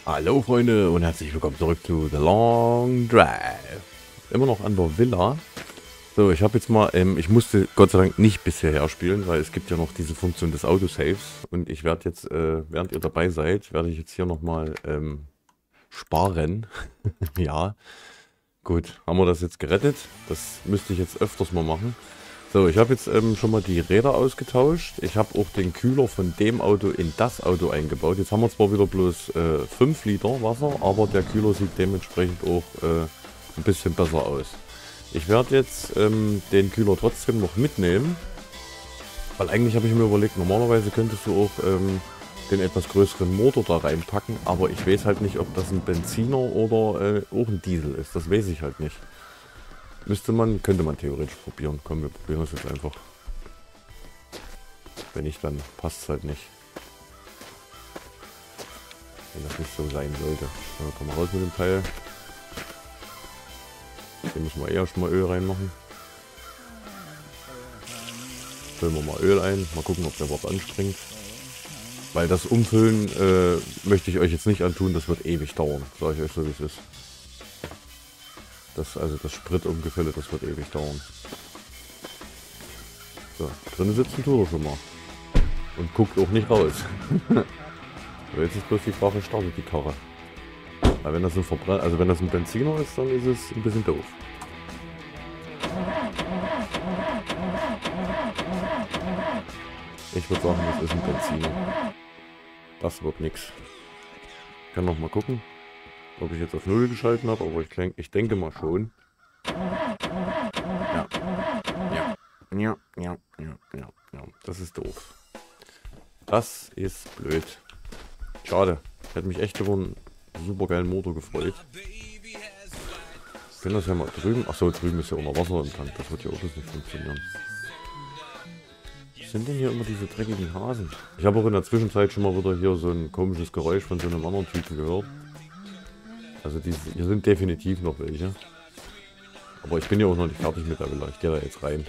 Hallo Freunde und herzlich willkommen zurück zu The Long Drive. Immer noch an der Villa. So, ich habe jetzt mal, ich musste Gott sei Dank nicht bisher spielen, weil es gibt ja noch diese Funktion des Autosaves. Und ich werde jetzt, während ihr dabei seid, werde ich jetzt hier nochmal sparen. Ja, gut, haben wir das jetzt gerettet. Das müsste ich jetzt öfters mal machen. So, ich habe jetzt schon mal die Räder ausgetauscht. Ich habe auch den Kühler von dem Auto in das Auto eingebaut. Jetzt haben wir zwar wieder bloß 5 Liter Wasser, aber der Kühler sieht dementsprechend auch ein bisschen besser aus. Ich werde jetzt den Kühler trotzdem noch mitnehmen, weil eigentlich habe ich mir überlegt, normalerweise könntest du auch den etwas größeren Motor da reinpacken, aber ich weiß halt nicht, ob das ein Benziner oder auch ein Diesel ist. Das weiß ich halt nicht. Könnte man theoretisch probieren. Komm, wir probieren das jetzt einfach. Wenn nicht, dann passt es halt nicht. Wenn das nicht so sein sollte. So, komm mal raus mit dem Teil. Hier müssen wir eher schon mal Öl reinmachen. Füllen wir mal Öl ein. Mal gucken, ob der überhaupt anspringt. Weil das Umfüllen möchte ich euch jetzt nicht antun. Das wird ewig dauern. Sage ich euch so, wie es ist. Also das Spritumgefälle, das wird ewig dauern. So, drinnen sitzen tut er schon mal. Und guckt auch nicht raus. Aber jetzt ist bloß die Frage, startet die Karre. Weil wenn das wenn das ein Benziner ist, dann ist es ein bisschen doof. Ich würde sagen, das ist ein Benziner. Das wird nix. Ich kann noch mal gucken, ob ich jetzt auf 0 geschalten habe, aber ich denke mal schon. Ja. Das ist doof. Das ist blöd. Schade. Hätte mich echt über einen super geilen Motor gefreut. Ich finde das ja mal drüben. Achso, drüben ist ja unter Wasser im Tank. Das wird ja auch nicht funktionieren. Was sind denn hier immer diese dreckigen Hasen? Ich habe auch in der Zwischenzeit schon mal wieder hier so ein komisches Geräusch von so einem anderen Typen gehört. Also hier sind definitiv noch welche. Aber ich bin ja auch noch nicht fertig mit der Villa. Ich gehe da jetzt rein.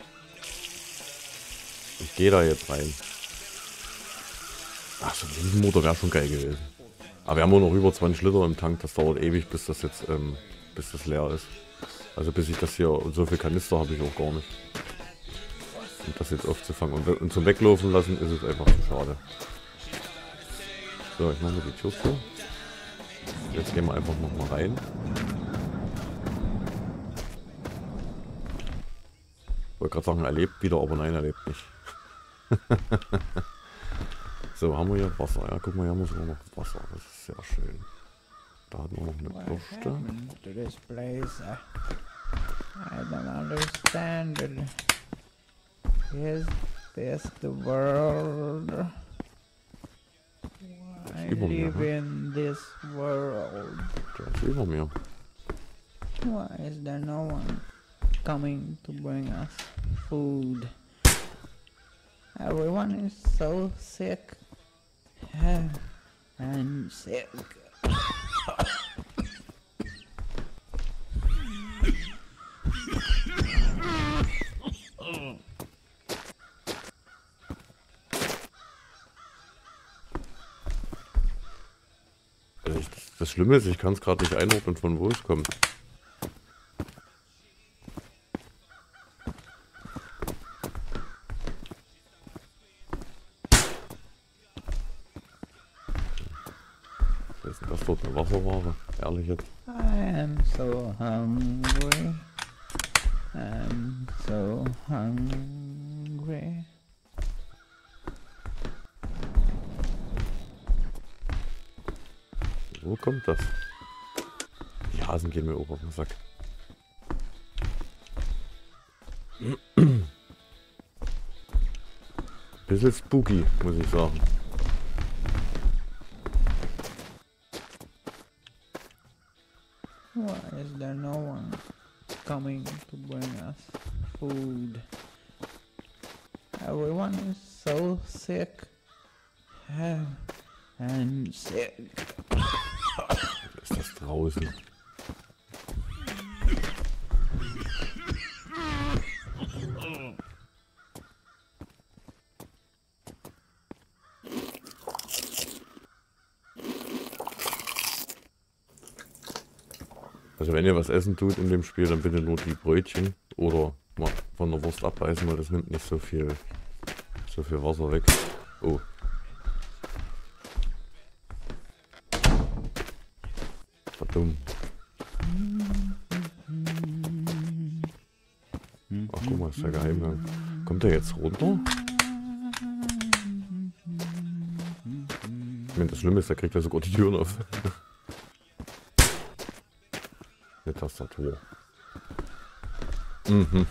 Ach, so ein Riesenmotor wäre schon geil gewesen. Aber wir haben auch noch über 20 Liter im Tank. Das dauert ewig, bis das jetzt bis das leer ist. Also bis ich das hier, und so viel Kanister habe ich auch gar nicht. Um das jetzt aufzufangen. Und zum Weglaufen lassen ist es einfach zu schade. So, ich mache mir die Tür zu. Jetzt gehen wir einfach nochmal rein. Ich wollte gerade sagen, er lebt wieder, aber nein, er lebt nicht. So, haben wir hier Wasser. Ja, guck mal, hier haben wir sogar noch Wasser. Das ist sehr schön. Da hatten wir noch eine Bürste. I don't understand it. Is this the world? I über mir, live ne? in this world. Der ist über mir. Why is there no one coming to bring us food? Everyone is so sick. I'm sick. Das Schlimme ist, ich kann es gerade nicht einordnen, von wo es kommt. Was ist denn das dort, eine Wasserware? Ehrlich jetzt. I am so hungry. I'm so hungry. Wo kommt das? Die Hasen gehen mir auch auf den Sack. Bisschen spooky, muss ich sagen. Why is there no one coming to bring us food? Everyone is so sick. I'm sick. Ist das draußen? Also wenn ihr was essen tut in dem Spiel, dann bitte nur die Brötchen oder mal von der Wurst abbeißen, weil das nimmt nicht so viel Wasser weg. Oh. Verdammt. Ach guck mal, ist der Geheimgang. Kommt der jetzt runter? Ich meine, das Schlimme ist, der kriegt ja sogar die Türen auf. Eine Tastatur. Mhm.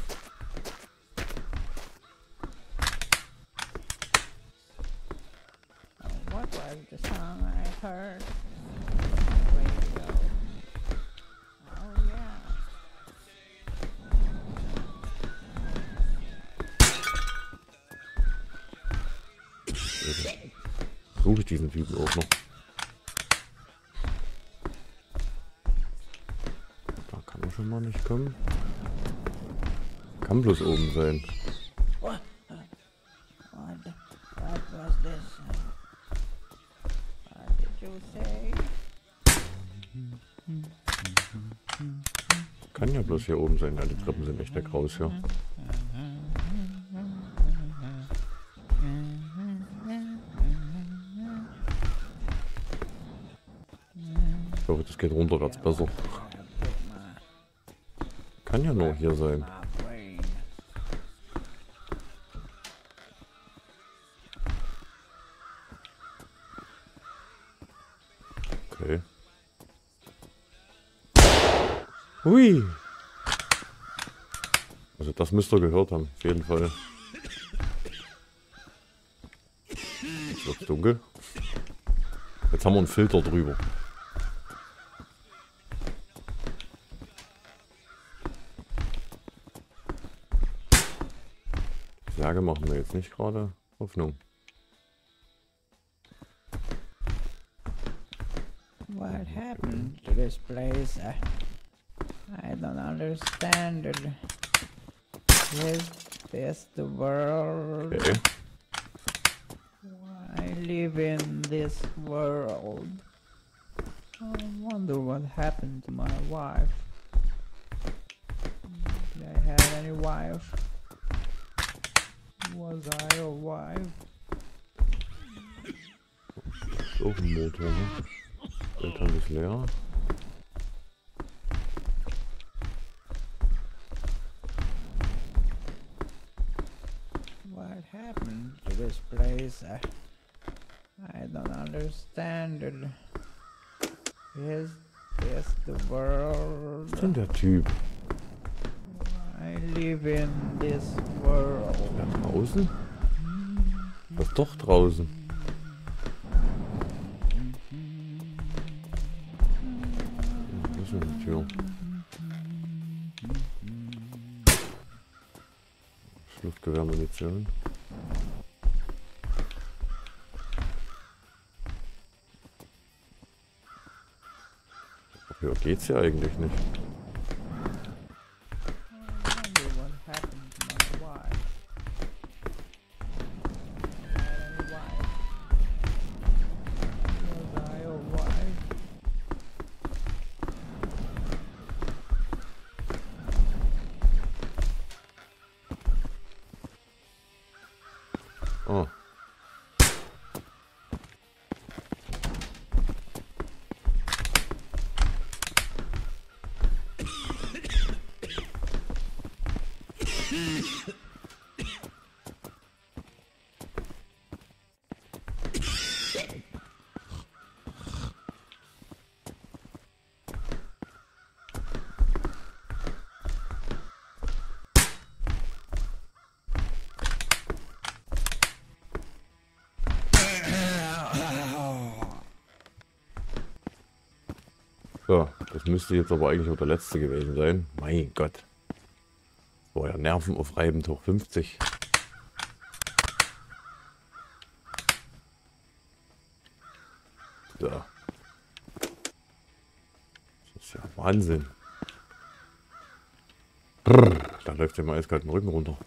What was the song I heard? Radio. Oh yeah. Suche ich diesen Typen auch noch. Da kann er schon mal nicht kommen. Kann bloß oben sein. What was this? What did you say? Kann ja bloß hier oben sein. Ja, die Treppen sind echt der Graus hier. Ich hoffe, das geht runterwärts besser. Kann ja nur hier sein. Okay. Hui! Also das müsst ihr gehört haben, auf jeden Fall. Jetzt wird's dunkel. Jetzt haben wir einen Filter drüber. Sage machen wir jetzt nicht gerade. Hoffnung. What happened to this place? I don't understand it. Is this the world? Okay. I live in this world. I wonder what happened to my wife. Did I have any wife? Was I a wife? Ist auch ein Motor, ne? Der Tank ist leer. What happened to this place? I don't understand it. Is this the world? Was ist denn der Typ? I live in this world. Da draußen? Das ist doch draußen. Das ist eine Tür. Luftgewehrmunition. Ja, geht's ja eigentlich nicht. Oh. So, das müsste jetzt aber eigentlich auch der letzte gewesen sein. Mein Gott. Boah, ja, nervenaufreibend hoch 50. So. Das ist ja Wahnsinn. Brrr, da läuft ja mal eiskalt den Rücken runter.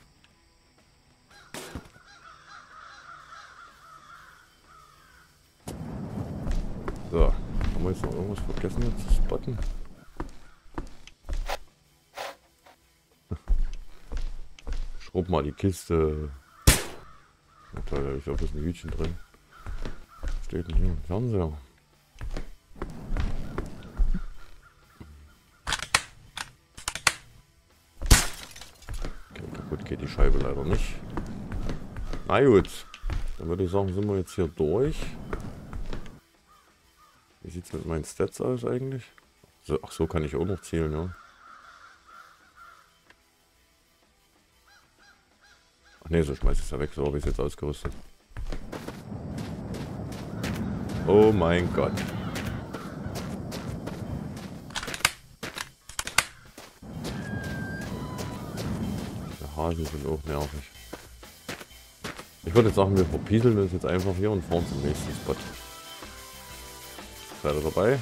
So, haben wir jetzt noch irgendwas vergessen jetzt zu spotten? Schraub mal die Kiste. Na toll, da habe ich auch bloß ein Hütchen drin. Was steht denn hier? Ein Fernseher. Okay, kaputt geht die Scheibe leider nicht. Na gut. Dann würde ich sagen, sind wir jetzt hier durch. Wie sieht es mit meinen Stats aus eigentlich? So, ach so, kann ich auch noch zählen, ja. Ach nee, so schmeiß ich es ja weg, so habe ich es jetzt ausgerüstet. Oh mein Gott. Die Hasen sind auch nervig. Ich würde jetzt sagen, wir verpieseln uns jetzt einfach hier und fahren zum nächsten Spot. Seid ihr dabei?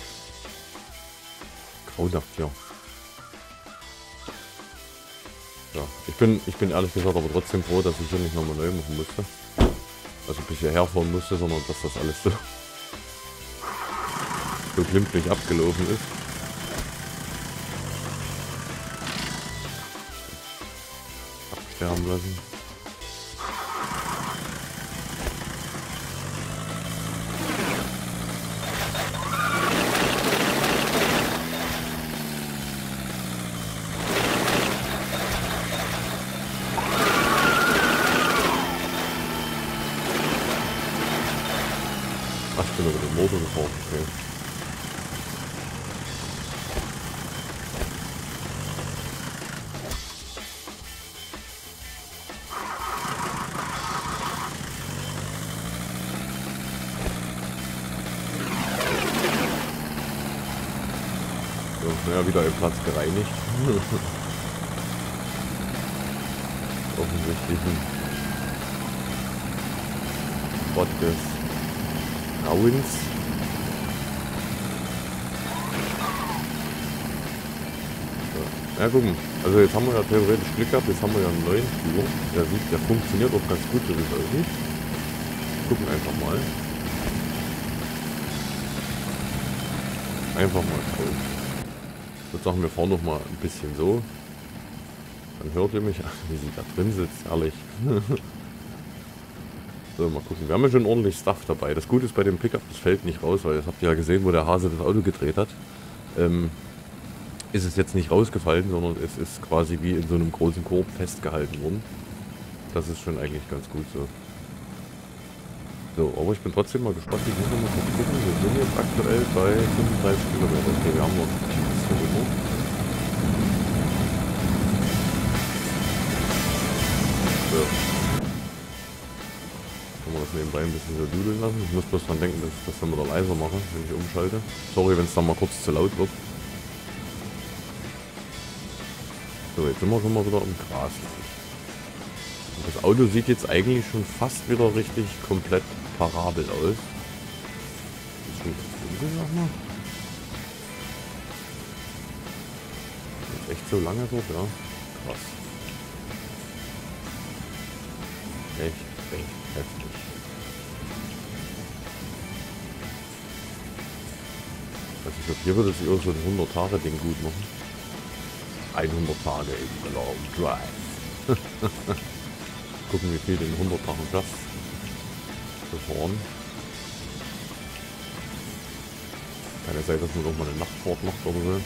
Grausaft hier. Ja, ich bin ehrlich gesagt aber trotzdem froh, dass ich hier nicht nochmal neu machen musste. Also bis hierher fahren musste, sondern dass das alles so glimpflich abgelaufen ist. Absterben lassen. Ach, ich bin über den Motor gefahren, okay. So, naja, wieder ein Platz gereinigt. Offensichtlich ein Spot des Grauens. So. Ja, gucken. Also jetzt haben wir ja theoretisch Glück gehabt, jetzt haben wir ja einen neuen Flieger. Der funktioniert auch ganz gut, so wie es aussieht. Gucken einfach mal. Einfach mal schauen. Ich würde sagen, wir fahren noch mal ein bisschen so. Dann hört ihr mich. Ach, wie sie da drin sitzt, herrlich. So, mal gucken. Wir haben ja schon ordentlich Stuff dabei. Das Gute ist bei dem Pickup, das fällt nicht raus, weil das habt ihr ja gesehen, wo der Hase das Auto gedreht hat. Ist es jetzt nicht rausgefallen, sondern es ist quasi wie in so einem großen Korb festgehalten worden. Das ist schon eigentlich ganz gut so. So, aber ich bin trotzdem mal gespannt. Ich muss noch mal kurz gucken. Wir sind jetzt aktuell bei 35 Kilometer. Okay, wir haben noch ein bisschen Minuten. So. Kann man das nebenbei ein bisschen so dudeln lassen. Ich muss bloß dran denken, dass ich das dann wieder leiser mache, wenn ich umschalte. Sorry, wenn es dann mal kurz zu laut wird. So, jetzt sind wir schon mal wieder im Gras. Und das Auto sieht jetzt eigentlich schon fast wieder richtig komplett parabel aus. Ist schon dunkel, sag mal. Jetzt echt so lange dort, ja. Krass. Echt heftig. Also ich glaube, hier würde sich auch so ein 100-Tage-Ding gut machen. 100 Tage in the long drive. Gucken, wie viel den 100 Tagen schaffst. Zu fahren. Kann ja sein, dass man auch mal eine Nachtfahrt macht oder so.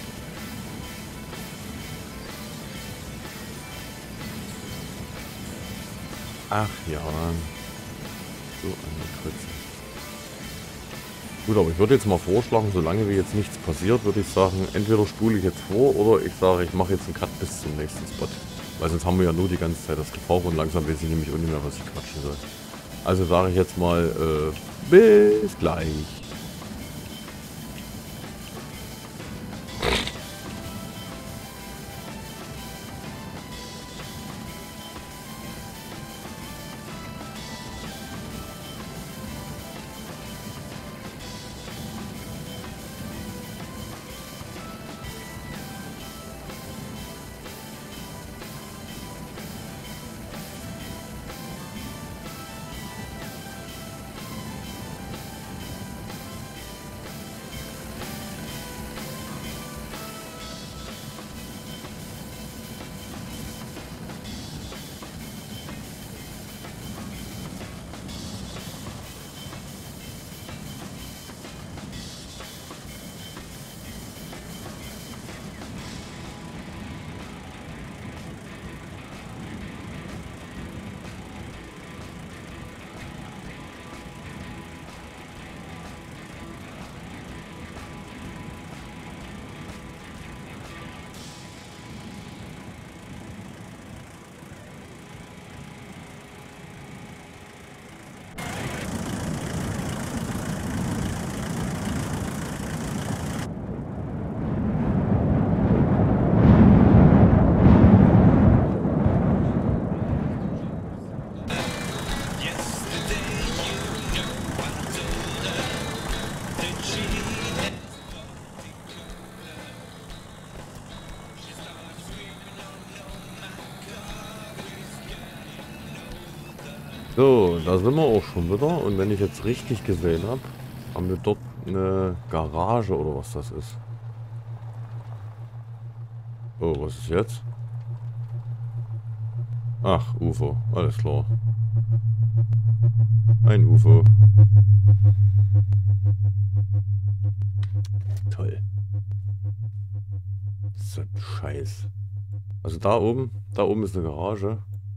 Ach ja. So eine Krütze. Gut, aber ich würde jetzt mal vorschlagen, solange wie jetzt nichts passiert, würde ich sagen, entweder spule ich jetzt vor oder ich sage, ich mache jetzt einen Cut bis zum nächsten Spot. Weil sonst haben wir ja nur die ganze Zeit das Gefahr und langsam weiß ich nämlich auch nicht mehr, was ich quatschen soll. Also sage ich jetzt mal, bis gleich. So, da sind wir auch schon wieder. Und wenn ich jetzt richtig gesehen habe, haben wir dort eine Garage oder was das ist. Oh, was ist jetzt? Ach, UFO. Alles klar. Ein UFO. Toll. So ein Scheiß. Also da oben ist eine Garage.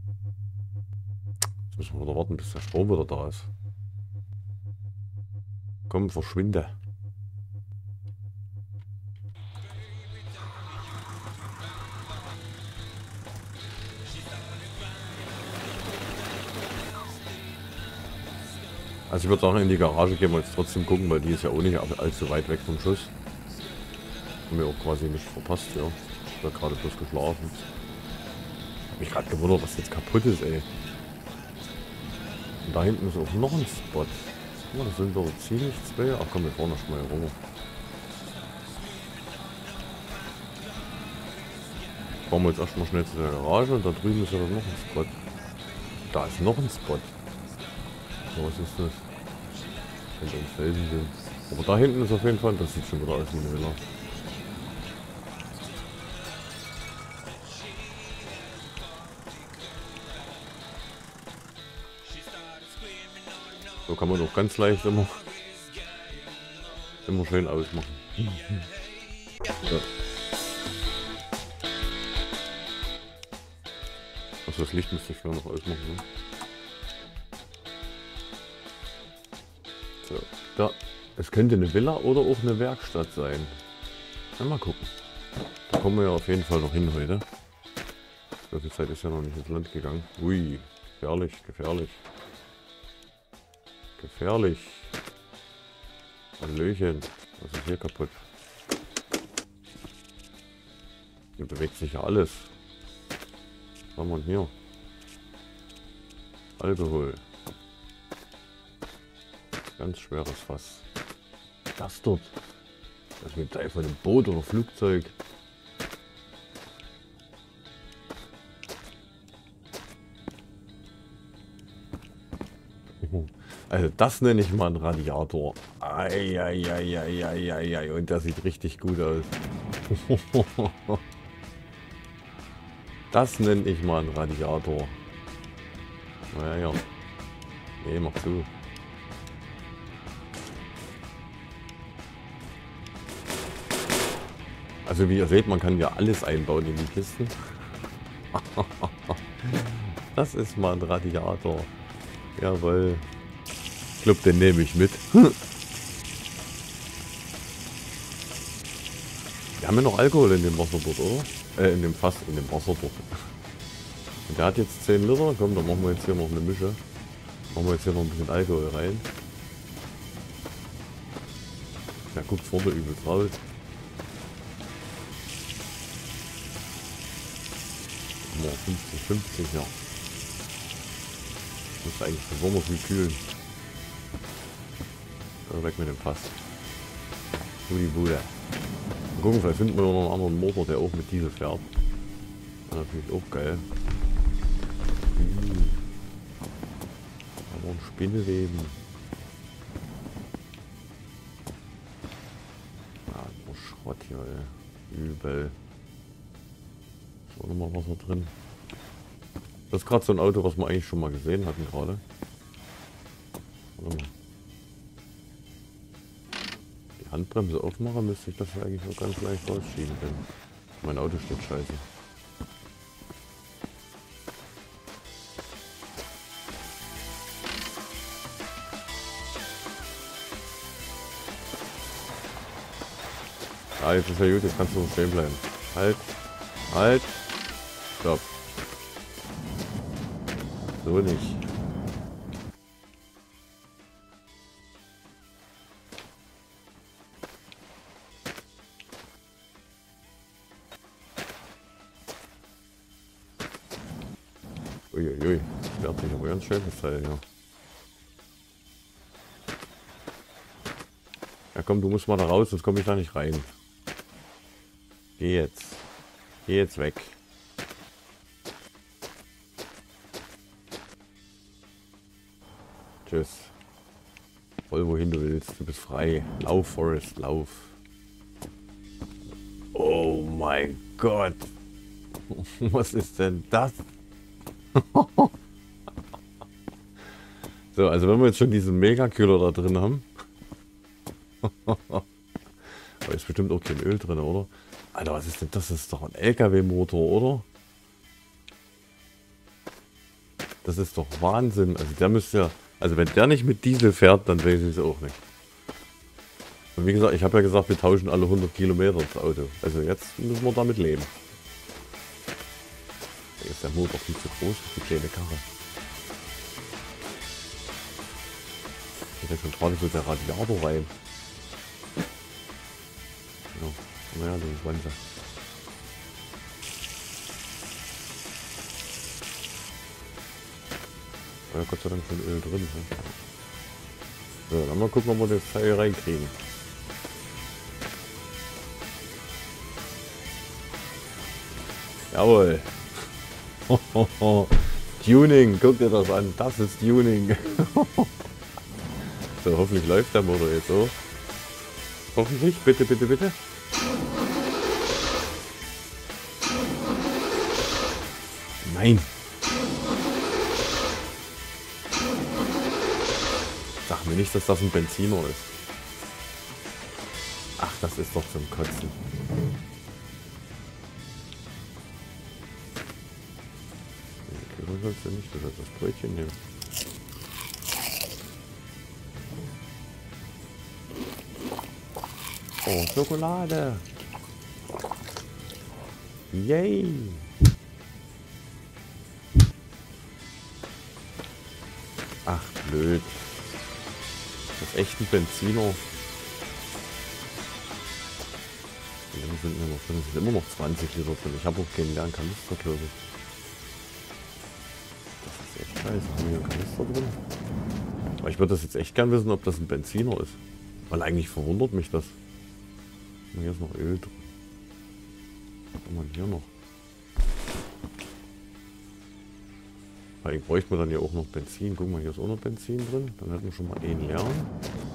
Jetzt müssen wir wieder warten, bis der Strom wieder da ist. Komm, verschwinde. Also ich würde sagen, in die Garage gehen wir jetzt trotzdem gucken, weil die ist ja auch nicht allzu weit weg vom Schuss. Haben wir auch quasi nicht verpasst, ja. Ich habe gerade bloß geschlafen. Hab mich gerade gewundert, was jetzt kaputt ist, ey. Und da hinten ist auch noch ein Spot. Guck mal, das sind doch ziemlich zwei. Ach komm, wir fahren noch mal hier rüber. Fahren wir jetzt erstmal schnell zu der Garage und da drüben ist ja noch ein Spot. Da ist noch ein Spot. So, was ist das? Könnte ein Felsen sind. Aber da hinten ist auf jeden Fall, das sieht schon wieder aus wie eine Villa. So kann man doch ganz leicht immer schön ausmachen. So. Also das Licht müsste ich ja noch ausmachen. Ne? So, da. Es könnte eine Villa oder auch eine Werkstatt sein. Ja, mal gucken. Da kommen wir ja auf jeden Fall noch hin heute. So viel Zeit ist ja noch nicht ins Land gegangen. Ui, gefährlich, gefährlich. Gefährlich. Hallöchen. Was ist hier kaputt? Hier bewegt sich ja alles. Was haben wir denn hier? Alkohol. Ganz schweres Fass. Das dort. Das ist mit Teil von einem Boot oder Flugzeug. Also das nenne ich mal einen Radiator. Eieieiei. Und der sieht richtig gut aus. Das nenne ich mal einen Radiator. Naja, ja. Nee, mach zu. Also wie ihr seht, man kann ja alles einbauen in die Kisten. Das ist mal ein Radiator. Jawohl. Ich glaube, den nehme ich mit. Wir haben ja noch Alkohol in dem Wasser dort, oder? In dem Fass, in dem Wasser dort. Und der hat jetzt 10 Liter. Komm, dann machen wir jetzt hier noch eine Mische. Machen wir jetzt hier noch ein bisschen Alkohol rein. Der guckt vorne übelst raus. Oh, 50, ja. Muss eigentlich besonders viel kühlen. Weg mit dem Fass. Nur die Bude. Mal gucken, vielleicht finden wir noch einen anderen Motor, der auch mit Diesel fährt. Das ist natürlich auch geil. Aber ein Spinneweben. Ah, nur Schrott hier, ey. Übel. Ist auch nochmal Wasser drin. Das ist gerade so ein Auto, was wir eigentlich schon mal gesehen hatten gerade. Warte mal. Die Handbremse aufmachen, müsste ich das ja eigentlich noch ganz leicht rausschieben können. Mein Auto steht scheiße. Ah, jetzt ist ja gut, jetzt kannst du noch stehen bleiben. Halt. Halt. Stopp. So nicht. Uiuiui, das fährt sich aber ganz schön das Teil, ja. Ja komm, du musst mal da raus, sonst komme ich da nicht rein. Geh jetzt. Geh jetzt weg. Tschüss. Voll wohin du willst. Du bist frei. Lauf, Forrest, lauf. Oh mein Gott. Was ist denn das? So, also wenn wir jetzt schon diesen Mega-Kühler da drin haben. Da ist bestimmt auch kein Öl drin, oder? Alter, was ist denn das? Das ist doch ein LKW-Motor, oder? Das ist doch Wahnsinn. Also der müsste ja... Also wenn der nicht mit Diesel fährt, dann weiß ich es auch nicht. Und wie gesagt, ich habe ja gesagt, wir tauschen alle 100 Kilometer das Auto. Also jetzt müssen wir damit leben. Hier ist der Motor viel zu groß für die kleine Karre. Da kommt gerade so der Radiator rein. Ja, naja, du Schwanze. Ja, Gott sei Dank schon Öl drin. Ne? So, dann mal gucken, ob wir das Teil reinkriegen. Jawohl. Tuning, guck dir das an. Das ist Tuning. So, hoffentlich läuft der Motor jetzt so. Hoffentlich. Bitte, bitte, bitte. Nein. Sag mir nicht, dass das ein Benziner ist. Ach, das ist doch zum Kotzen. Du sollst ja nicht, du sollst das Brötchen nehmen. Oh, Schokolade. Yay. Ach, blöd. Das ist echt ein Benziner. Sind immer noch 20 Liter drin. Ich habe auch keinen leeren Kanister, glaube ich. Das ist echt scheiße. Haben wir hier einen Kanister drin? Aber ich würde das jetzt echt gern wissen, ob das ein Benziner ist. Weil eigentlich verwundert mich das. Hier ist noch Öl drin. Was hat man hier noch? Eigentlich bräuchte man dann ja auch noch Benzin. Guck mal, hier ist auch noch Benzin drin. Dann hätten wir schon mal einen leeren.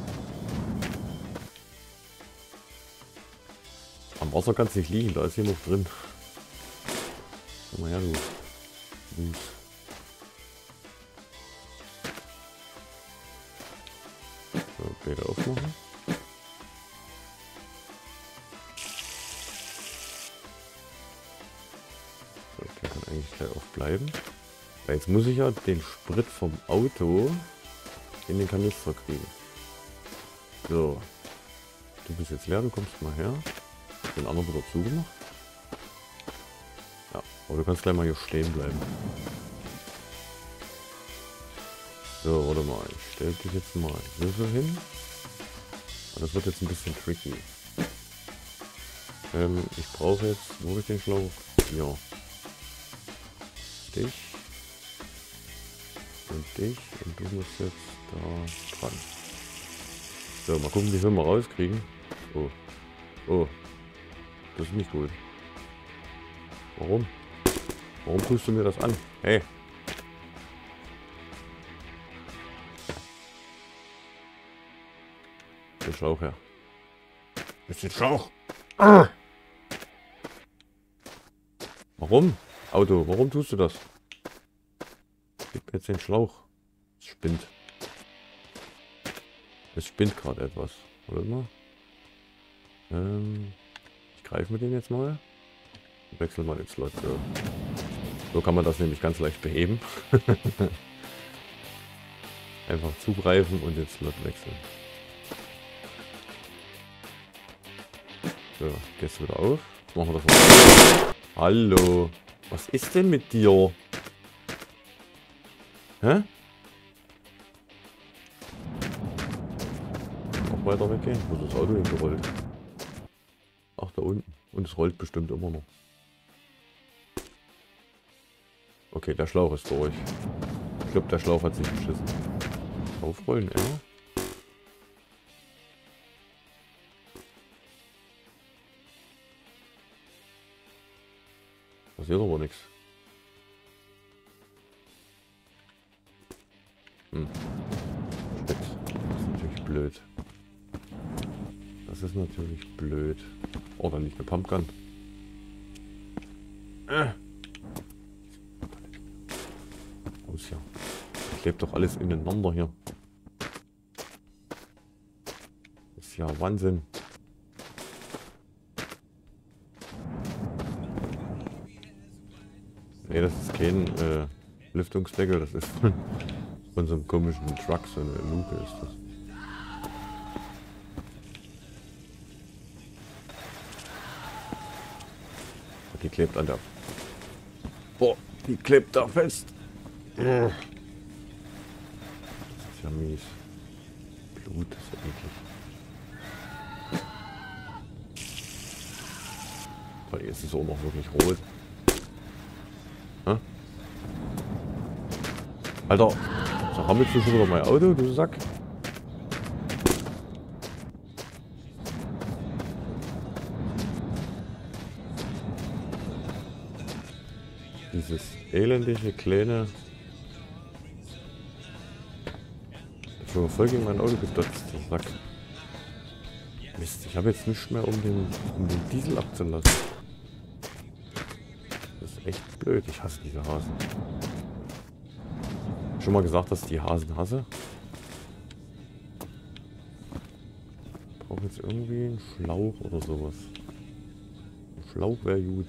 Am Wasser kann es nicht liegen, da ist hier noch drin. Komm mal her, du. So, Bäder aufmachen. So, der kann eigentlich gleich aufbleiben. Weil jetzt muss ich ja den Sprit vom Auto in den Kanister kriegen. So. Du bist jetzt leer, du kommst mal her. Den anderen wird er zugemacht. Ja, aber du kannst gleich mal hier stehen bleiben. So, warte mal. Ich stelle dich jetzt mal hier so hin. Und das wird jetzt ein bisschen tricky. Ich brauche jetzt, wo habe ich den Schlauch? Ja. Dich. Und dich. Und du musst jetzt da dran. So, mal gucken, wie wir mal rauskriegen. Oh. Oh. Das ist nicht gut. Warum? Warum tust du mir das an? Hey. Den Schlauch her. Ist den Schlauch. Ah. Warum? Auto, warum tust du das? Gib mir jetzt den Schlauch. Es spinnt. Es spinnt gerade etwas. Oder mal? Ich greife mir den jetzt mal. Wechsel mal den Slot. So. So kann man das nämlich ganz leicht beheben. Einfach zugreifen und den Slot wechseln. So, gehst wieder auf. Jetzt machen wir das mal. Hallo. Was ist denn mit dir? Hä? Noch weiter weggehen. Wo ist das Auto hingerollt? Ach, da unten. Und es rollt bestimmt immer noch. Okay, der Schlauch ist durch. Ich glaube, der Schlauch hat sich beschissen. Aufrollen, ja. Passiert aber nichts. blöd. Das ist natürlich blöd. Oh, da liegt eine Pumpgun. Aus ja. Klebt doch alles ineinander hier. Ist ja Wahnsinn. Nee, das ist kein Lüftungsdeckel, das ist von so einem komischen Truck, so eine Luke ist das. Die klebt an der... Boah, die klebt da fest. Das ist ja mies. Blut ist ja eklig. Aber jetzt ist es auch noch wirklich rot. Hä? Alter, so rammelst du schon wieder mein Auto, du Sack? Dieses elendige kleine... Dafür voll gegen mein Auto gedotzt, der Sack. Mist, ich habe jetzt nichts mehr, um den Diesel abzulassen. Das ist echt blöd, ich hasse diese Hasen. Schon mal gesagt, dass ich die Hasen hasse? Ich brauche jetzt irgendwie einen Schlauch oder sowas. Ein Schlauch wäre gut.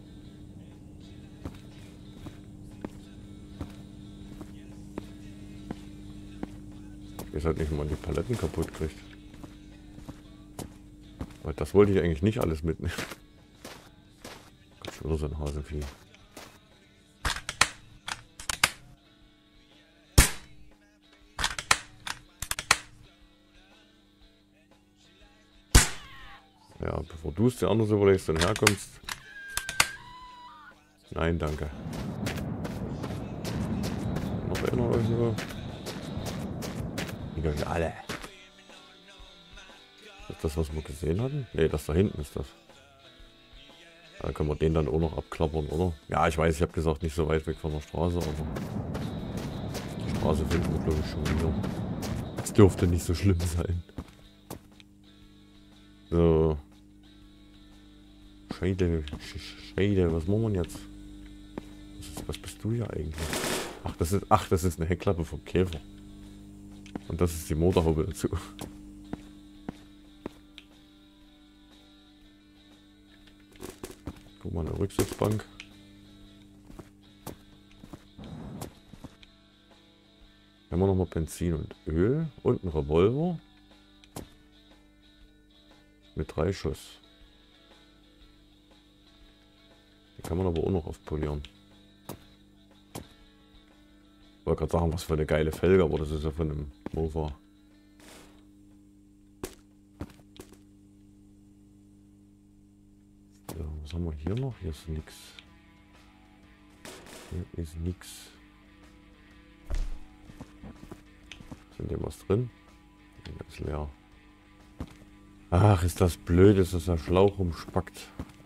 Ich weiß halt nicht, wie man die Paletten kaputt kriegt. Weil das wollte ich eigentlich nicht alles mitnehmen. Gott, schon wieder so ein Hasenvieh. Ja, bevor du es dir anders überlegst und herkommst. Nein, danke. Noch einer oder so. Die alle. Ist das, was wir gesehen hatten? Ne, das da hinten ist das. Da können wir den dann auch noch abklappern, oder? Ja, ich weiß, ich habe gesagt, nicht so weit weg von der Straße, aber die Straße finden wir, glaube ich, schon wieder. Das dürfte nicht so schlimm sein. So. Scheide, was machen wir jetzt? Was bist du hier eigentlich? Ach, das ist eine Heckklappe vom Käfer. Und das ist die Motorhaube dazu. Guck mal, eine Rücksitzbank. Haben wir nochmal Benzin und Öl und einen Revolver. Mit 3 Schuss. Die kann man aber auch noch aufpolieren. Ich wollte gerade sagen, was für eine geile Felge, aber das ist ja von einem Mofa. So, was haben wir hier noch? Hier ist nix. Hier ist nix. Ist in dem was drin? Der ist leer. Ach, ist das blöd, dass das der Schlauch umspackt.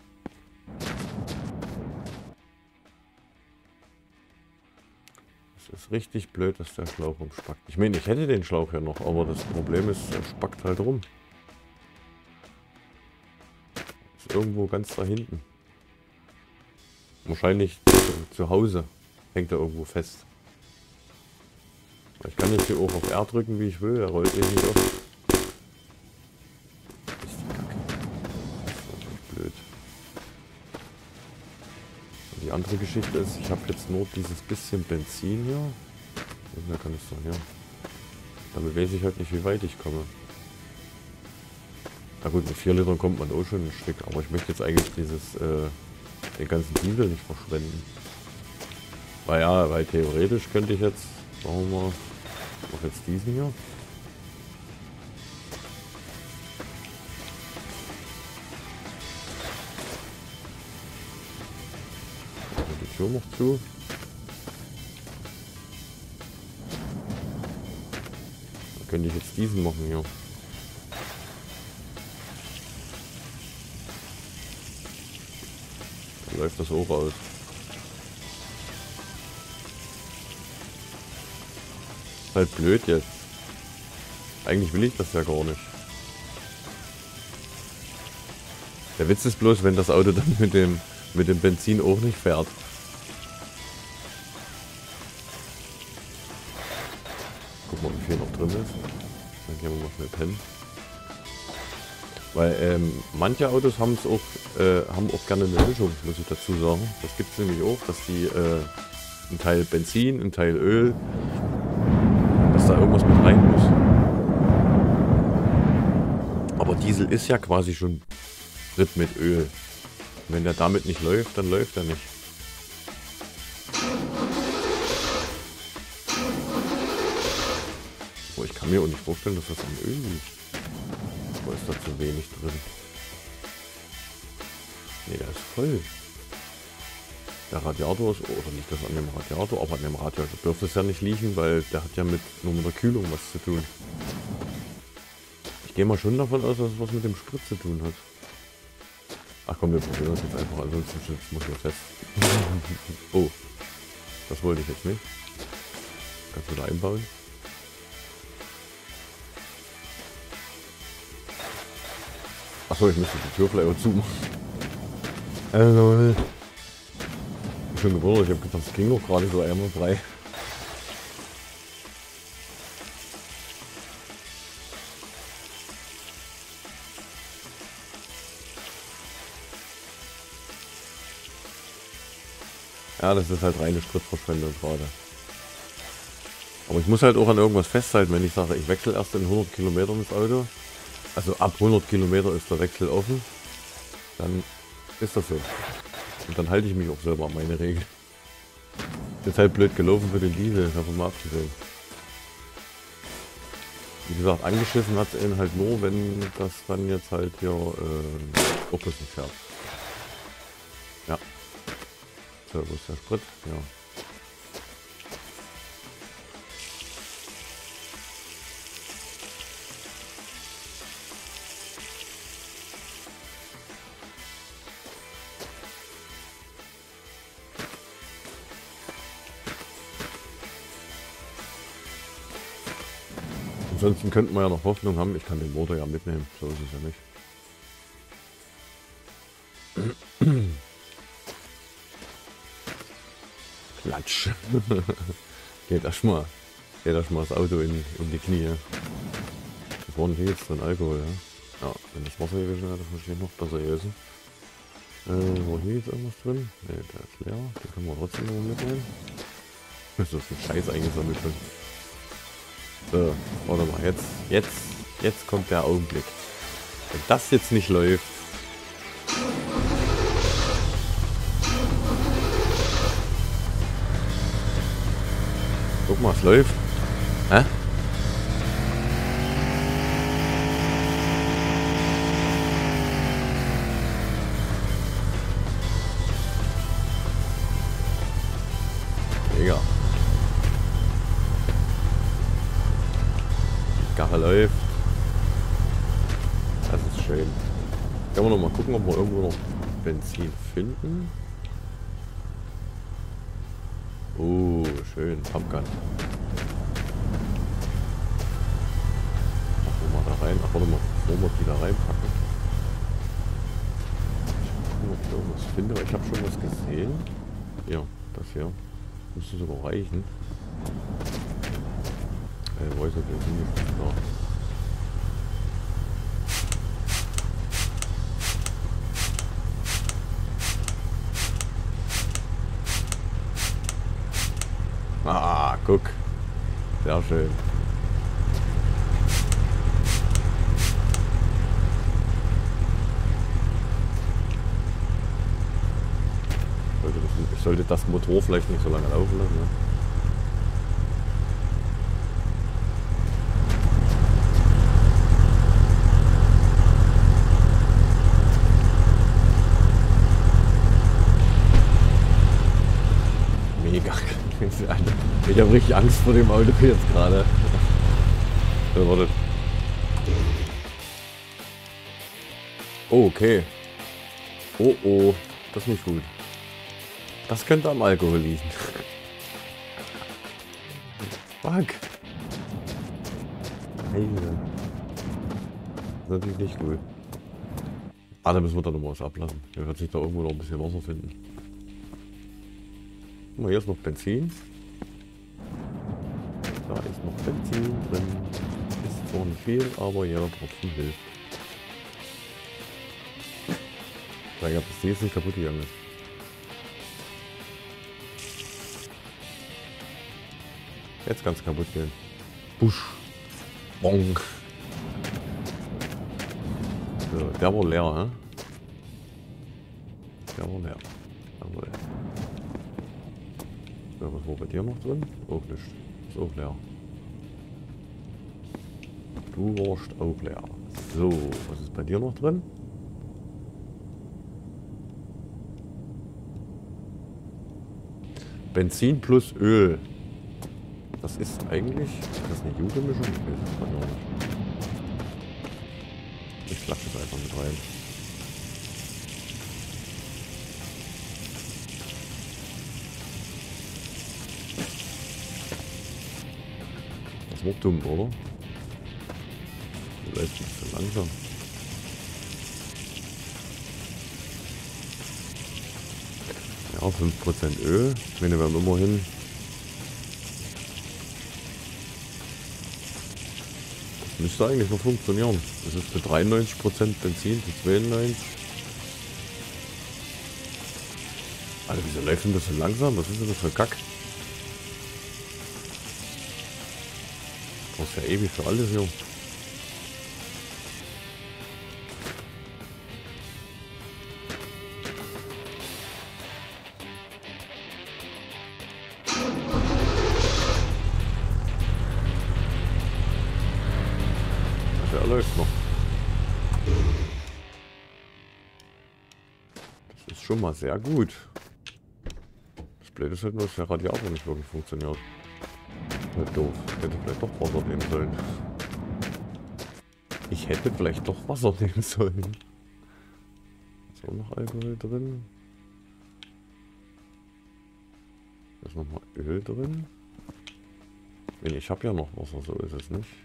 Es ist richtig blöd, dass der Schlauch umspackt. Ich meine, ich hätte den Schlauch ja noch, aber das Problem ist, er spackt halt rum. Ist irgendwo ganz da hinten. Wahrscheinlich zu Hause hängt er irgendwo fest. Ich kann jetzt hier auch auf R drücken, wie ich will. Er rollt nicht auf. Blöd. Die andere Geschichte ist, ich habe jetzt nur dieses bisschen Benzin hier. Und mehr kann ich sagen, ja. Damit weiß ich halt nicht, wie weit ich komme. Na gut, mit 4 Litern kommt man auch schon ein Stück, aber ich möchte jetzt eigentlich den ganzen Diesel nicht verschwenden. Weil theoretisch könnte ich jetzt, sagen wir mal, ich mache jetzt diesen hier. Die Tür noch zu. Dann könnte ich jetzt diesen machen hier. Dann läuft das auch aus. Halt blöd jetzt. Eigentlich will ich das ja gar nicht. Der Witz ist bloß, wenn das Auto dann mit dem Benzin auch nicht fährt. Guck mal, wie viel noch drin ist. Dann gehen wir mal schnell pennen. Weil manche Autos haben auch gerne eine Mischung, muss ich dazu sagen. Das gibt es nämlich auch, dass die ein Teil Benzin, ein Teil Öl, dass da irgendwas mit rein muss. Aber Diesel ist ja quasi schon Sprit mit Öl. Und wenn der damit nicht läuft, dann läuft er nicht. Oh, ich kann mir auch nicht vorstellen, dass das am Öl liegt. Oder ist da zu wenig drin? Ne, der ist voll. Der Radiator ist, oder liegt das an dem Radiator? Aber an dem Radiator dürfte es ja nicht liegen, weil der hat ja nur mit der Kühlung was zu tun. Ich gehe mal schon davon aus, dass es was mit dem Sprit zu tun hat. Ach komm, wir probieren das jetzt einfach, ansonsten muss ich fest. Oh, das wollte ich jetzt nicht. Kannst du da einbauen? Achso, ich müsste die Tür vielleicht auch zumachen. Also, ich bin schon gewundert, ich habe gedacht, das ging doch gerade so einmal frei. Ja, das ist halt reine Spritverschwendung gerade. Aber ich muss halt auch an irgendwas festhalten, wenn ich sage, ich wechsle erst in 100 Kilometern das Auto. Also ab 100 Kilometer ist der Wechsel offen. Dann ist das so. Und dann halte ich mich auch selber an meine Regel. Ist halt blöd gelaufen für den Diesel, davon mal abgesehen. Wie gesagt, angeschissen hat es ihn halt nur, wenn das dann jetzt halt hier Opus nicht fährt. Ja. So, wo ist der Sprit? Ja. Ansonsten könnten wir ja noch Hoffnung haben, ich kann den Motor ja mitnehmen, so ist es ja nicht. Klatsch. Geht erstmal das Auto in die Knie. Da vorne hier jetzt drin Alkohol, ja. Ja, wenn das Wasser gewesen wäre, das wahrscheinlich noch besser gewesen. Wo hier jetzt irgendwas drin? Ne, der ist leer, den können wir trotzdem noch mitnehmen. Das ist ein Scheiß eingesammelt drin. So, warte mal, jetzt kommt der Augenblick. Wenn das jetzt nicht läuft. Guck mal, es läuft. Hä? Mega. Karre läuft. Das ist schön. Können wir noch mal gucken, ob wir irgendwo noch Benzin finden. Oh, schön. Pumpgun. Machen wir mal da rein. Ach, warte mal, bevor wir die da reinpacken. Ich gucken, ob ich irgendwas finde, aber ich habe schon was gesehen. Ja, das hier. Müsste sogar reichen. Wo ist der Benzin jetzt nicht da? Ah, guck. Sehr schön. Ich sollte das Motor vielleicht nicht so lange laufen lassen. Ne? Mega. Ich habe richtig Angst vor dem Auto jetzt gerade. So, warte. Oh, okay. Oh, oh. Das ist nicht gut. Das könnte am Alkohol liegen. Fuck. Heide. Das ist natürlich nicht gut. Ah, da müssen wir dann noch was ablassen. Hier wird sich da irgendwo noch ein bisschen Wasser finden. Guck mal, hier ist noch Benzin. Da ist noch Benzin drin. Ist zwar nicht viel, aber jeder Tropfen hilft. Ich habe das jetzt nicht kaputt gegangen. Jetzt kann es kaputt gehen. Busch. Bong. So, der war leer, hä? Der war leer. Jawohl. So, was war bei dir noch drin? Auch nicht. Ist auch leer. Du warst auch leer. So, was ist bei dir noch drin? Benzin plus Öl. Das ist eigentlich... Ist das eine Jugendmischung? Ich weiß es gerade noch nicht. Ich klappe das einfach mit rein. Das war dumm, oder? Du läufst ein bisschen langsam. Ja, 5% Öl. Ich meine, wir haben immerhin... Das müsste eigentlich noch funktionieren. Das ist für 93% Benzin, für 92%. Alter, wieso läuft denn das so langsam? Was ist denn das für Kack? Du brauchst ja ewig für alles hier. Der läuft noch. Das ist schon mal sehr gut. Das Blöde ist halt nur, dass der Radiator nicht wirklich funktioniert. Halt doof. Ich hätte vielleicht doch Wasser nehmen sollen. Ich hätte vielleicht doch Wasser nehmen sollen. Ist auch noch Alkohol drin. Da ist nochmal Öl drin. Ich habe ja noch Wasser, so ist es nicht.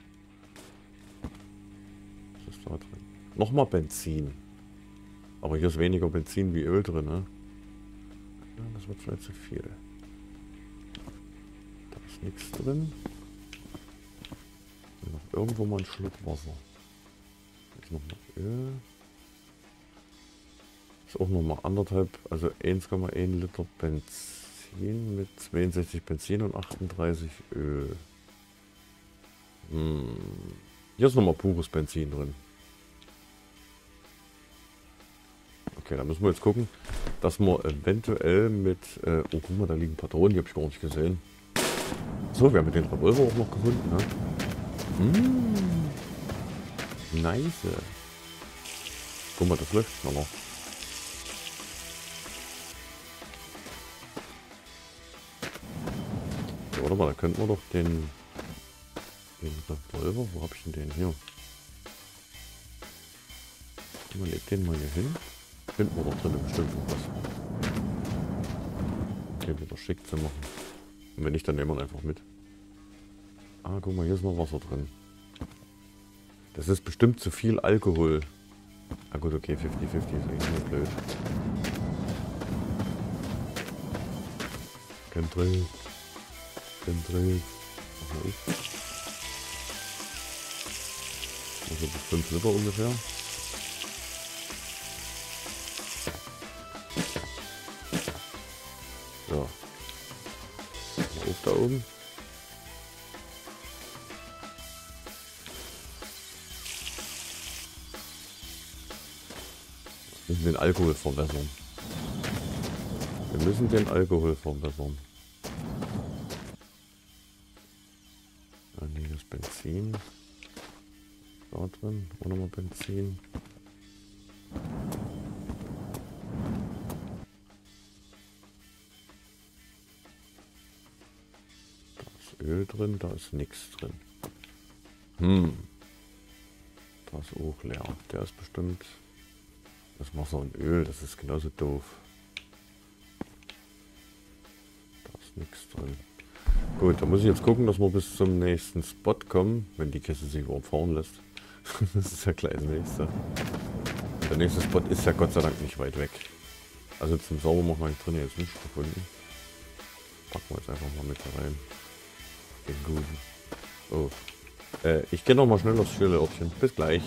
Was ist da drin? Nochmal Benzin. Aber hier ist weniger Benzin wie Öl drin, ne? Ja, das wird vielleicht zu viel. Da ist nichts drin. Und noch irgendwo mal ein Schluck Wasser. Jetzt nochmal Öl. Ist auch nochmal anderthalb, also 1,1 Liter Benzin mit 62 Benzin und 38 Öl. Hier ist nochmal pures Benzin drin. Okay, da müssen wir jetzt gucken, dass wir eventuell mit... oh, guck mal, da liegen Patronen, die habe ich gar nicht gesehen. So, wir haben den Revolver auch noch gefunden, ne? Nice. Guck mal, das läuft schneller. Ja, warte mal, da könnten wir doch den Revolver, wo habe ich denn den hier? Man legt den mal hier hin. Finden wir doch drin bestimmt was. Den wieder schick zu machen. Und wenn nicht, dann nehmen wir ihn einfach mit. Ah, guck mal, hier ist noch Wasser drin. Das ist bestimmt zu viel Alkohol. Ah gut, okay, 50-50 ist eigentlich nur blöd. Chemtrail. Chemtrail. Mach mal ich. Also bis 5 Liter ungefähr. So. Mal auf da oben. Wir müssen den Alkohol verbessern. Wir müssen den Alkohol verbessern. Ah, nee, das Benzin. Da drin. Auch nochmal Benzin. Öl drin, da ist nichts drin. Da ist auch leer. Der ist bestimmt das Wasser und Öl, das ist genauso doof. Da ist nichts drin. Gut, dann muss ich jetzt gucken, dass wir bis zum nächsten Spot kommen, wenn die Kiste sich überhaupt fahren lässt. Das ist ja gleich das nächste. Der nächste Spot ist ja Gott sei Dank nicht weit weg. Also zum Saubermachen habe ich drin jetzt nicht gefunden. Packen wir jetzt einfach mal mit rein. Den guten. Oh. Ich gehe noch mal schnell aufs schöne Örtchen. Bis gleich.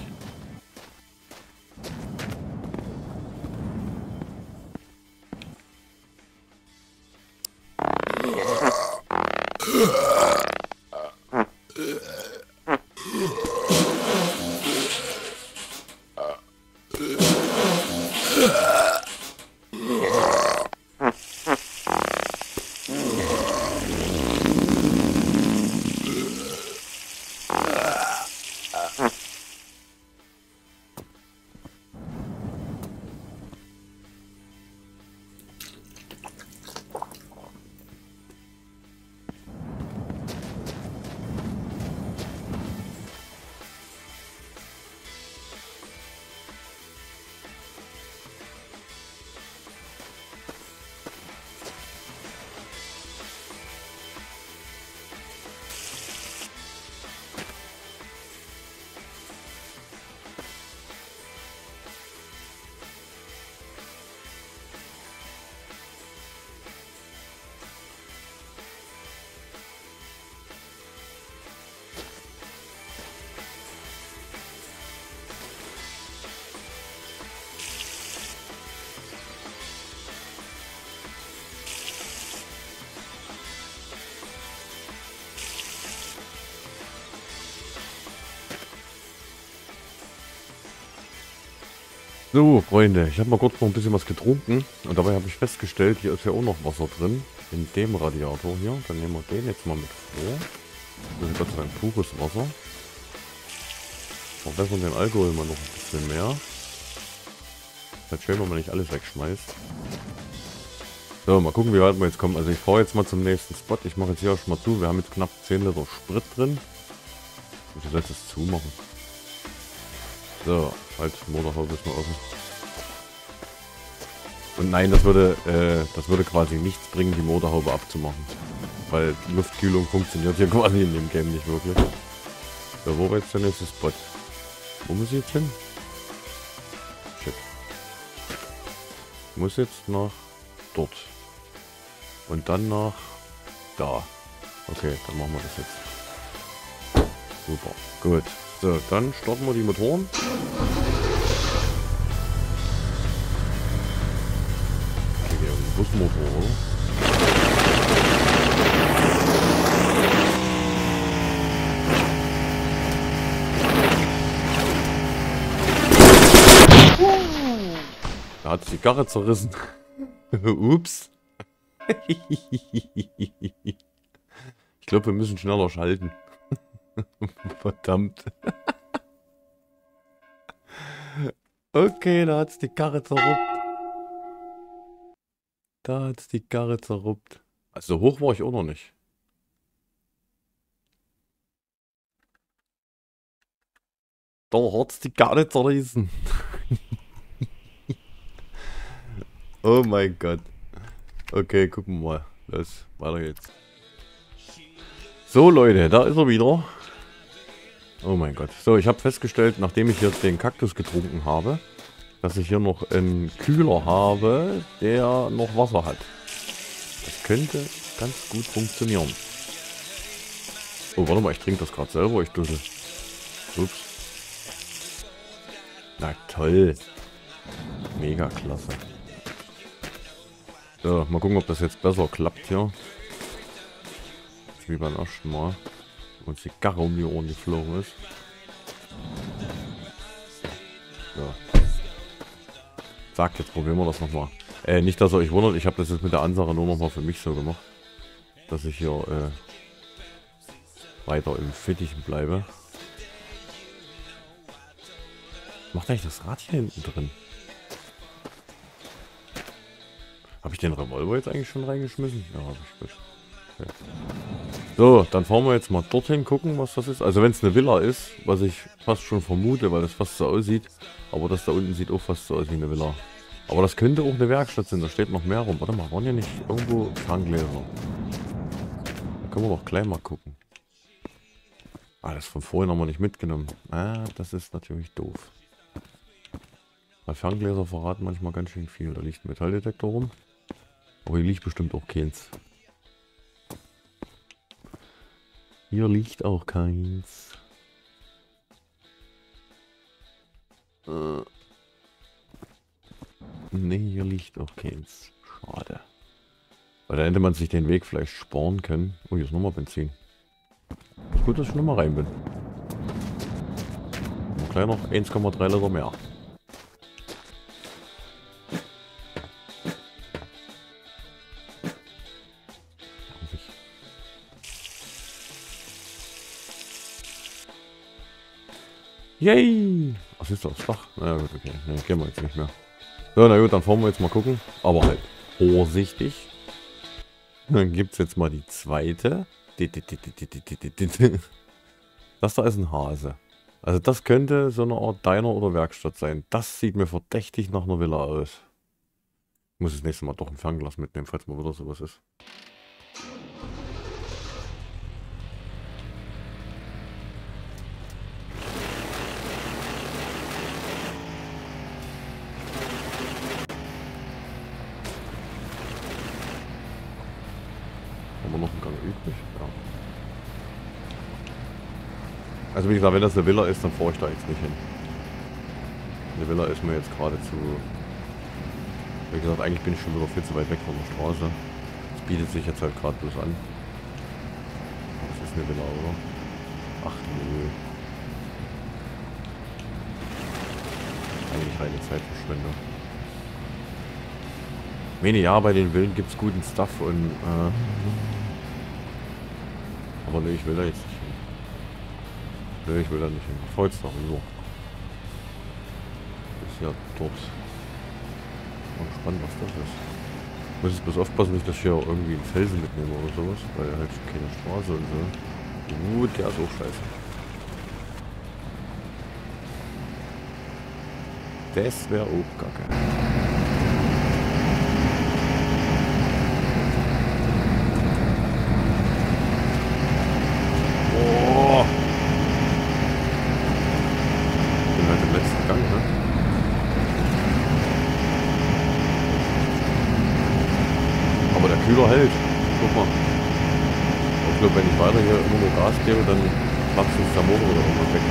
So, Freunde, ich habe mal kurz noch ein bisschen was getrunken und dabei habe ich festgestellt, hier ist ja auch noch Wasser drin, in dem Radiator hier. Dann nehmen wir den jetzt mal mit vor. Das ist Gott sei Dank pures Wasser. Verbessern den Alkohol mal noch ein bisschen mehr. Halt schön, wenn man nicht alles wegschmeißt. So, mal gucken, wie weit wir jetzt kommen. Also ich fahre jetzt mal zum nächsten Spot. Ich mache jetzt hier auch schon mal zu. Wir haben jetzt knapp 10 Liter Sprit drin. Und ich setze es zumachen. So, halt, Motorhaube ist noch offen. Und nein, das würde quasi nichts bringen, die Motorhaube abzumachen. Weil Luftkühlung funktioniert hier quasi in dem Game nicht wirklich. So, wo war jetzt der nächste Spot? Wo muss ich jetzt hin? Shit. Ich muss jetzt nach dort. Und dann nach da. Okay, dann machen wir das jetzt. Super, gut. So, dann starten wir die Motoren. Okay, ein Busmotor, oder? Da hat die Karre zerrissen. Ups. Ich glaube, wir müssen schneller schalten. Verdammt. Okay, da hat's die Karre zerruppt. Da hat's die Karre zerruppt. Also hoch war ich auch noch nicht. Da hat's die Karre zerrissen. Oh mein Gott. Okay, gucken wir mal. Los, weiter geht's. So Leute, da ist er wieder. Oh mein Gott. So, ich habe festgestellt, nachdem ich jetzt den Kaktus getrunken habe, dass ich hier noch einen Kühler habe, der noch Wasser hat. Das könnte ganz gut funktionieren. Oh, warte mal, ich trinke das gerade selber, ich dussel. Ups. Na toll. Mega klasse. So, mal gucken, ob das jetzt besser klappt hier. Wie beim ersten Mal. Und die Karre um die Ohren geflogen ist. So. Zack, jetzt probieren wir das nochmal. Nicht, dass ihr euch wundert, ich habe das jetzt mit der Ansage nur nochmal für mich so gemacht. Dass ich hier weiter im Fittichen bleibe. Macht eigentlich das Rad hier hinten drin? Habe ich den Revolver jetzt eigentlich schon reingeschmissen? Ja, habe ich. Gut. Okay. So, dann fahren wir jetzt mal dorthin, gucken, was das ist. Also wenn es eine Villa ist, was ich fast schon vermute, weil das fast so aussieht. Aber das da unten sieht auch fast so aus wie eine Villa. Aber das könnte auch eine Werkstatt sein, da steht noch mehr rum. Warte mal, waren hier nicht irgendwo Ferngläser? Da können wir doch gleich mal gucken. Ah, das von vorhin haben wir nicht mitgenommen. Ah, das ist natürlich doof. Weil Ferngläser verraten manchmal ganz schön viel. Da liegt ein Metalldetektor rum. Aber hier liegt bestimmt auch keins. Hier liegt auch keins. Ne, hier liegt auch keins. Schade. Weil da hätte man sich den Weg vielleicht sparen können. Oh, hier ist nochmal Benzin. Ist gut, dass ich nochmal rein bin. Und gleich noch 1,3 Liter mehr. Yay! Ach, ist das Dach? Na gut, okay. Ne, gehen wir jetzt nicht mehr. So, na gut, dann fahren wir jetzt mal gucken. Aber halt vorsichtig. Dann gibt es jetzt mal die zweite. Das da ist ein Hase. Also das könnte so eine Art Diner oder Werkstatt sein. Das sieht mir verdächtig nach einer Villa aus. Ich muss das nächste Mal doch ein Fernglas mitnehmen, falls mal wieder sowas ist. Haben wir noch einen Gang übrig? Ja. Also wie gesagt, wenn das eine Villa ist, dann fahre ich da jetzt nicht hin. Eine Villa ist mir jetzt geradezu... Wie gesagt, eigentlich bin ich schon wieder viel zu weit weg von der Straße. Das bietet sich jetzt halt gerade bloß an. Das ist eine Villa, oder? Ach nö. Eigentlich reine Zeitverschwendung. Ja, bei den Villen gibt es guten Stuff und... aber ne, ich will da jetzt nicht hin. Ne, ich will da nicht hin. Ich fahr jetzt da rüber. Ist ja dort. Mal gespannt, was das ist. Ich muss jetzt bloß aufpassen, nicht, dass ich hier irgendwie einen Felsen mitnehme oder sowas, weil halt keine Straße und so. Gut, der ist auch scheiße. Das wäre auch kacke. Boah! Ich bin halt im letzten Gang, ne? Aber der Kühler hält. Guck mal. Ich glaube, wenn ich weiter hier immer nur Gas gebe, dann platzt uns der Motor oder irgendwas weg.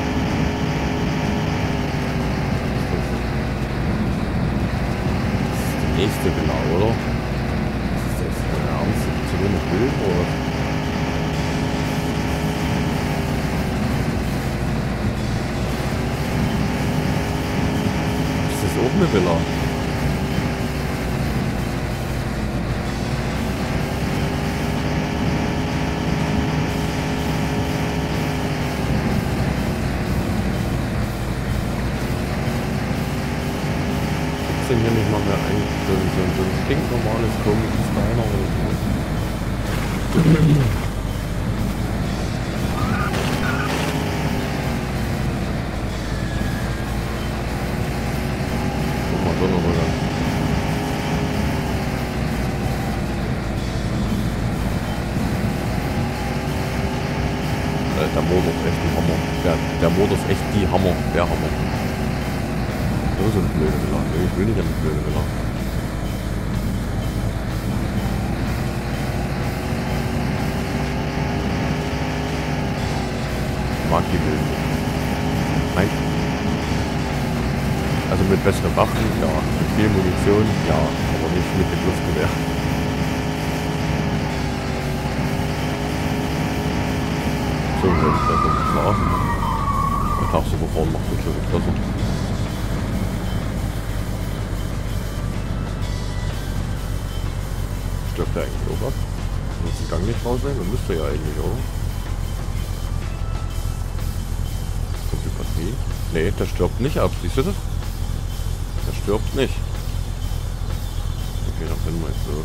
Das ist die nächste Villa, oder? Ist das der Ernst? Zu wenig Bild, oder? Ist das auch eine Villa? Hier nicht mal mehr ein so ein stinknormales komisches Diner oder so. Guck mal, Sonnenuntergang. Der Motor ist echt ein Hammer. Der Motor ist echt die Hammer. Der Hammer. Das ist eine blöde Villa. Ich will nicht eine blöde Villa. Ich mag die Wilden. Nein. Also mit besseren Waffen, ja. Mit viel Munition, ja. Aber nicht mit dem Luftgewehr. So, jetzt gleich noch schlafen. Der tagsüber fahren macht natürlich besser. Stirbt der eigentlich auch ab? Muss den Gang nicht raus sein? Dann müsste ja eigentlich, oder? Kommt die Batterie? Nee, der stirbt nicht ab. Siehst du das? Der stirbt nicht. Okay, dann finden wir jetzt so.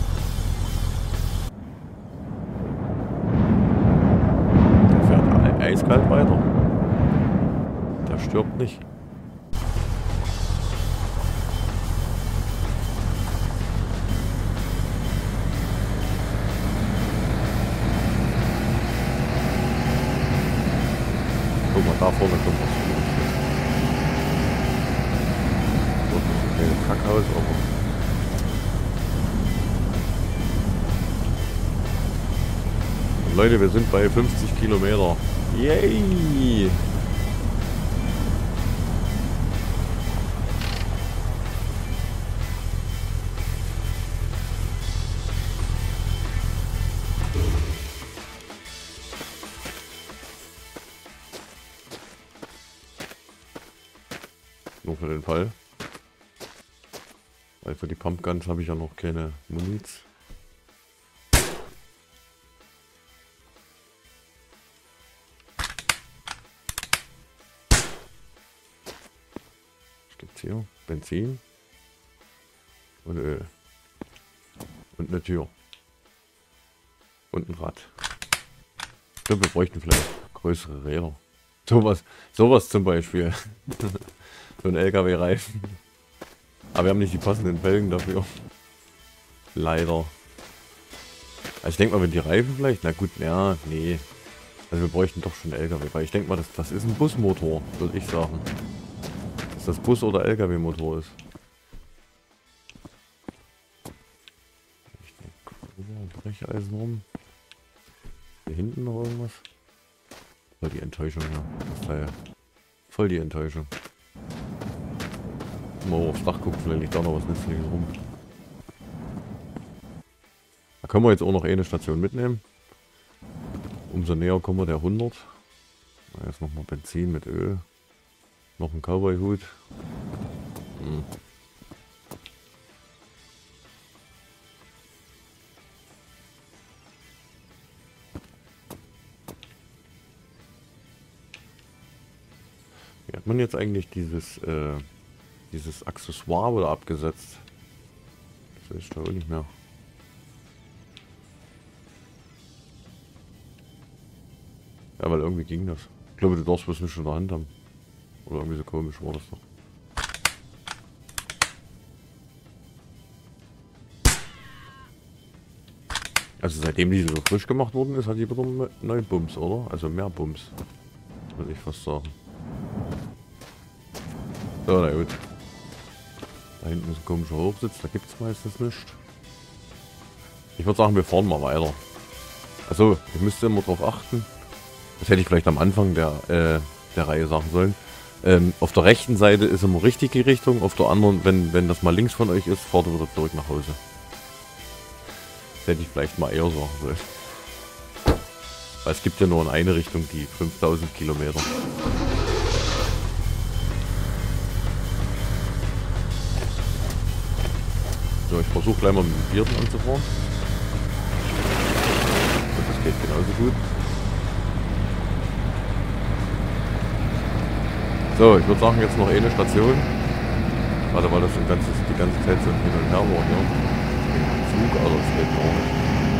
Der fährt eiskalt weiter. Der stirbt nicht. guck mal, da vorne kommt was. Dort ist ein kleines Kackhaus, aber... Und Leute, wir sind bei 50 Kilometer. Yay! Nur für den Fall. Weil für die Pumpguns habe ich ja noch keine Muniz. Was gibt's hier? Benzin. Und Öl. Und eine Tür. Und ein Rad. Ich glaube, wir bräuchten vielleicht größere Räder. Sowas zum Beispiel. So ein LKW-Reifen. Aber wir haben nicht die passenden Felgen dafür. Leider. Also ich denke mal, wenn die Reifen vielleicht... Na gut, ja, nee. Also wir bräuchten doch schon LKW. Weil ich denke mal, das ist ein Busmotor, würde ich sagen. Dass das Bus- oder LKW-Motor ist. Ich denke, Brecheisen rum. Hier hinten noch irgendwas. Voll die Enttäuschung, ja. Das Teil. Voll die Enttäuschung. Mal aufs Dach gucken, vielleicht liegt da noch was Nützliches rum. Da können wir jetzt auch noch eine Station mitnehmen. Umso näher kommen wir der 100. Jetzt nochmal Benzin mit Öl. Noch ein Cowboy-Hut. Wie hat man jetzt eigentlich dieses Accessoire wieder abgesetzt? Das weiß ich da auch nicht mehr. Ja, weil irgendwie ging das. Ich glaube, du darfst es nicht in der Hand haben. Oder irgendwie so komisch war das doch. Also seitdem diese so frisch gemacht worden ist, hat die wieder neue Bums, oder? Also mehr Bums. Würde ich fast sagen. So, na gut. Da hinten ist ein komischer Hochsitz, da gibt es meistens nichts. Ich würde sagen, wir fahren mal weiter. Also, ihr müsst immer darauf achten. Das hätte ich vielleicht am Anfang der Reihe sagen sollen. Auf der rechten Seite ist immer richtige Richtung, auf der anderen, wenn das mal links von euch ist, fahrt ihr wieder zurück nach Hause. Das hätte ich vielleicht mal eher sagen sollen. Weil es gibt ja nur in eine Richtung die 5000 Kilometer. So, ich versuche gleich mal mit dem vierten anzufahren. Und das geht genauso gut. So, ich würde sagen, jetzt noch eine Station. Warte, weil das die ganze Zeit so hin und her war hier. Im Zug, also das geht gar nicht.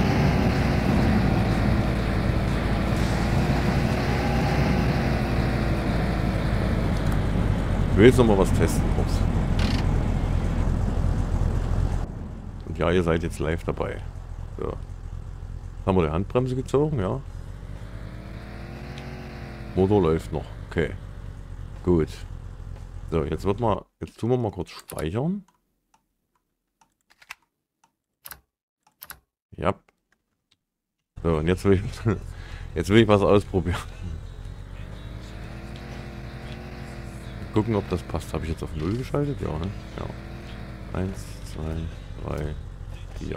Ich will jetzt noch mal was testen kurz. Und ja, ihr seid jetzt live dabei. So. Haben wir die Handbremse gezogen, ja. Motor läuft noch. Okay. Gut. So, jetzt tun wir mal kurz speichern. Ja. So, und jetzt will ich was ausprobieren. Gucken, ob das passt. Habe ich jetzt auf 0 geschaltet? Ja, ne? Ja. 1, 2, 3, 4.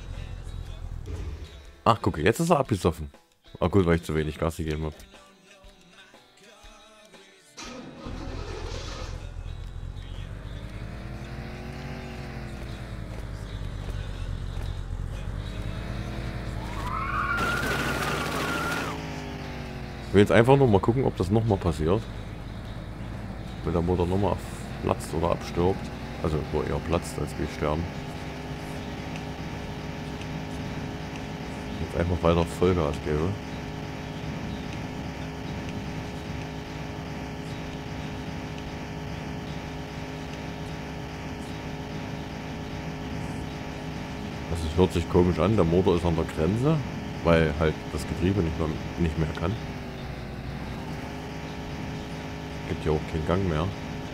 Ach, gucke, jetzt ist er abgesoffen. Ah gut, weil ich zu wenig Gas gegeben habe. Ich will jetzt einfach nur mal gucken, ob das nochmal passiert. Wenn der Motor nochmal platzt oder abstirbt. Also, wo eher platzt, als wir sterben. Jetzt einfach weiter Vollgas gebe. Also, es hört sich komisch an. Der Motor ist an der Grenze, weil halt das Getriebe nicht mehr kann. gibt ja auch keinen Gang mehr.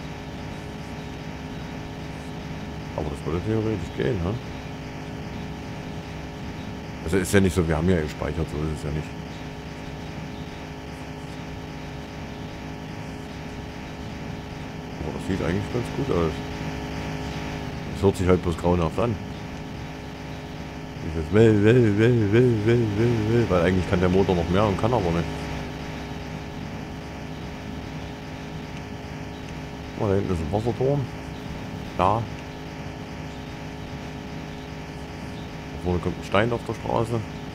Aber das würde theoretisch gehen, ne? Also ist ja nicht so, wir haben ja gespeichert, so ist es ja nicht. Aber das sieht eigentlich ganz gut aus. Es hört sich halt bloß grauenhaft an. Dieses weil eigentlich kann der Motor noch mehr und kann aber nicht. Oh, da hinten ist ein Wasserturm. Da. Da vorne kommt ein Stein auf der Straße.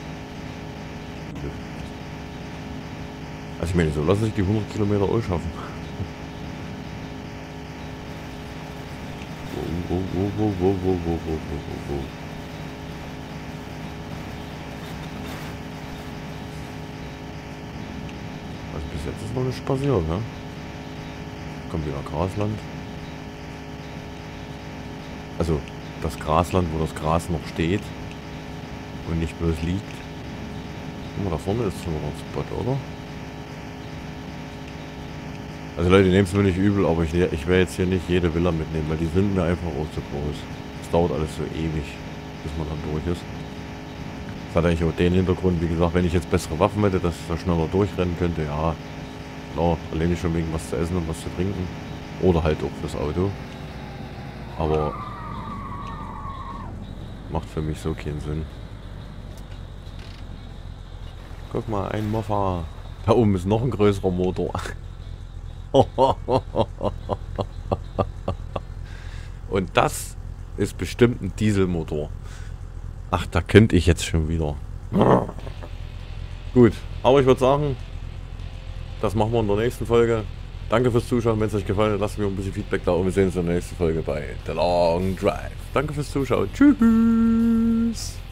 Also ich meine, so lasse ich die 100 Kilometer auch schaffen. Wo. Also bis jetzt ist noch nicht passiert, ne? Kommt wieder Grasland. Also das Grasland, wo das Gras noch steht und nicht bloß liegt. Guck mal, da vorne ist schon noch ein Spot, oder? Also Leute, nehmt es mir nicht übel, aber ich werde jetzt hier nicht jede Villa mitnehmen, weil die sind mir einfach auch zu groß. Es dauert alles so ewig, bis man dann durch ist. Das hat eigentlich auch den Hintergrund, wie gesagt, wenn ich jetzt bessere Waffen hätte, dass ich da schneller durchrennen könnte, ja. Klar, alleine schon wegen was zu essen und was zu trinken. Oder halt auch fürs Auto. Aber macht für mich so keinen Sinn. Guck mal, ein Moffa. Da oben ist noch ein größerer Motor. Und das ist bestimmt ein Dieselmotor. Ach, da könnte ich jetzt schon wieder. Gut, aber ich würde sagen, das machen wir in der nächsten Folge. Danke fürs Zuschauen. Wenn es euch gefallen hat, lasst mir ein bisschen Feedback da und wir sehen uns in der nächsten Folge bei The Long Drive. Danke fürs Zuschauen. Tschüss.